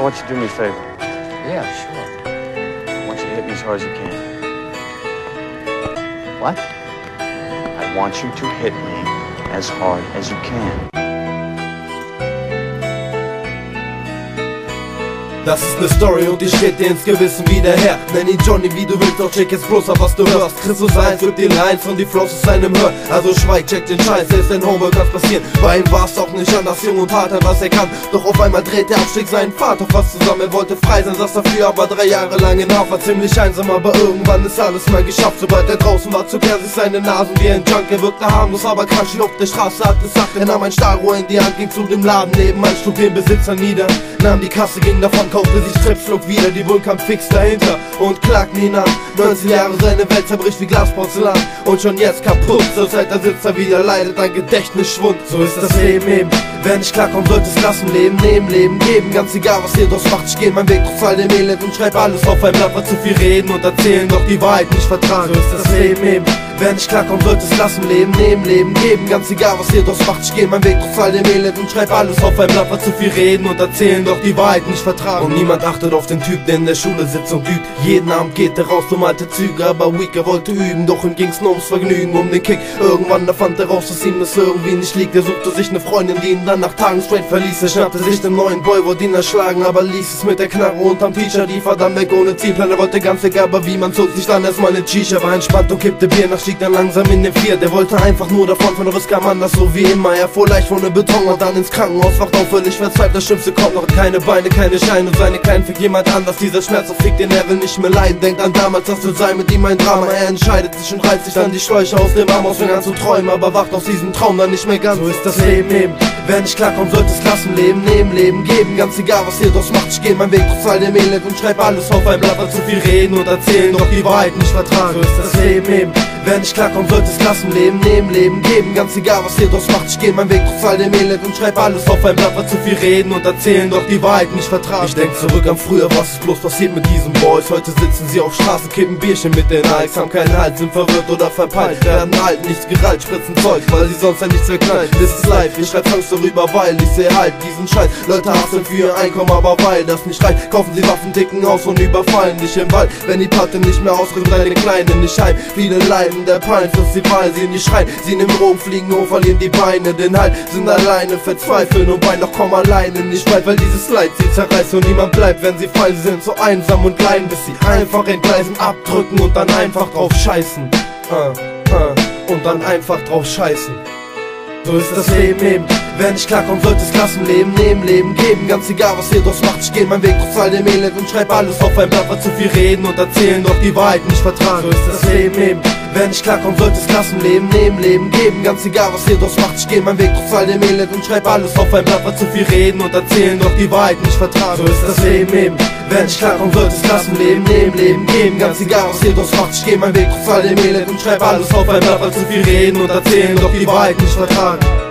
want you to do me a favor. Yeah, sure. I want you to hit me as hard as you can. What? I want you to hit me as hard as you can. Das ist ne Story und die steht dir ins Gewissen wieder her. Nenn ihn Johnny wie du willst, doch check jetzt bloß auf was du hörst. Christus 1 gibt die Lines und die Flows aus seinem Hör. Also schweig, check den Scheiß, selbst dein Homework kann's passieren. Bei ihm war's auch nicht anders, jung und hart, was er kann. Doch auf einmal dreht der Abstieg seinen Pfad auf was zusammen. Er wollte frei sein, saß dafür aber 3 Jahre lang in Haft. War ziemlich einsam, aber irgendwann ist alles mal geschafft. Sobald er draußen war, zog er sich seine Nasen wie ein Junk. Er wirkte harmlos, aber krank, schien auf der Straße, hatte Sache. Er nahm ein Stahlrohr in die Hand, ging zu dem Laden nebenan, schlug den Besitzer nieder. Nahm die Kasse, ging davon, kaufte sich Trips, flog wieder, die Bullen kam fix dahinter und klagten ihn an. 19 Jahre, seine Welt zerbricht wie Glasporzellan und schon jetzt kaputt. Zur Zeit da sitzt er wieder, leidet an Gedächtnisschwund. So ist das Leben eben. Wer nicht klarkommt, sollte es lassen, leben, nehmen, leben, geben. Ganz egal, was ihr draus macht, ich geh meinen Weg trotz all dem Elend und schreib alles auf ein Blatt, was zu viel reden und erzählen, doch die Wahrheit nicht vertragen. So ist das Leben eben. Wer nicht klarkommt, sollte es lassen, leben, nehmen, leben, geben. Ganz egal, was ihr draus macht, ich geh meinen Weg trotz all dem Elend und schreib alles auf ein Blatt, was zu viel reden und erzählen, doch die Wahrheit nicht vertragen. Und niemand achtet auf den Typ, der in der Schule sitzt und übt. Jeden Abend geht er raus, um alte Züge, aber Weaker wollte üben, doch ihm ging's nur ums Vergnügen, um den Kick. Irgendwann da fand er raus, dass ihm das irgendwie nicht liegt. Er suchte sich eine Freundin, die ihn dann nach Tagen straight verließ. Er schnappte sich den neuen Boy, wollte ihn erschlagen, aber ließ es mit der Knarre unterm T-Shirt. Die verdammt weg ohne Zielplan, er wollte ganz weg, aber wie man zog sich dann erstmal eine Shisha. War entspannt und kippte Bier, nach stieg dann langsam in den Vier. Der wollte einfach nur davon, von Riss kam anders, so wie immer. Er fuhr leicht von der Beton und dann ins Krankenhaus, wacht auf, völlig verzweifelt, das Schlimmste kommt noch. Keine Beine, keine Scheine und seine Kleinen fickt jemand anders. Dieser Schmerz fickt den, er will nicht mehr leiden. Denkt an damals, das wird sein mit ihm ein Drama. Er entscheidet sich und reißt sich dann die Schläuche aus dem Arm aus, fängt an zu träumen, aber wacht aus diesem Traum dann nicht mehr ganz. So ist das Leben eben. Wer nicht klarkommt, sollte es lassen, leben, nehmen, leben, geben. Ganz egal, was ihr draus macht, ich geh meinen Weg trotz all dem Elend und schreib alles auf ein Blatt, was zu viel reden und erzählen, doch die Wahrheit nicht vertragen. So ist das Leben eben. Wer nicht klarkommt, sollte es lassen, leben, nehmen, leben, geben. Ganz egal, was ihr draus macht, ich geh meinen Weg trotz all dem Elend und schreib alles auf ein Blatt, was zu viel reden und erzählen, doch die Wahrheit nicht vertragen. Ich denk zurück an früher, was ist bloß passiert mit diesen Boys? Heute sitzen sie auf Straßen, kippen Bierchen mit den Nikes, haben keinen Halt, sind verwirrt oder verpeilt, werden alt, nichts gerallt, spritzen Zeug, weil sie sonst ja nichts mehr knallt. Das ist live, ich schreib Songs darüber, weil ich seh halt diesen Scheiß. Leute hasseln für ihr Einkommen, aber weil das nicht reicht, kaufen sie Waffen, ticken aus und überfallen dich im Wald. Wenn die Platte nicht mehr ausrückt, deine Kleine nicht heim. Viele leiden der Pein, weil sie nicht schreien. Sie nehmen Drogen, fliegen hoch, verlieren die Beine, den Halt, sind alleine, verzweifeln und weinen, doch kommen alleine nicht weit, weil dieses Leid sie zerreißt und niemand bleibt, wenn sie fallen. Sie sind so einsam und klein, bis sie einfach entgleisen, abdrücken und dann einfach drauf scheißen. Und dann einfach drauf scheißen. So ist das Leben eben. Wer nicht klarkommt, sollte es lassen, leben, nehmen, leben, geben. Ganz egal, was ihr draus macht, ich geh meinen Weg trotz all dem Elend und schreib alles auf ein Blatt, was zu viel reden und erzählen, doch die Wahrheit nicht vertragen. So ist das Leben eben. Wer nicht klarkommt, sollte es lassen, leben, nehmen, leben, geben. Ganz egal, was ihr draus macht, ich geh meinen Weg trotz all dem Elend und schreib alles auf ein Blatt, was zu viel reden und erzählen, doch die Wahrheit nicht vertragen. So ist das Leben eben. Wer nicht klarkommt, sollte es lassen, leben, nehmen, leben, geben. Ganz egal, was ihr draus macht, ich geh meinen Weg trotz all dem Elend und schreib alles auf ein Blatt, was zu viel reden und erzählen, doch die Wahrheit nicht vertragen.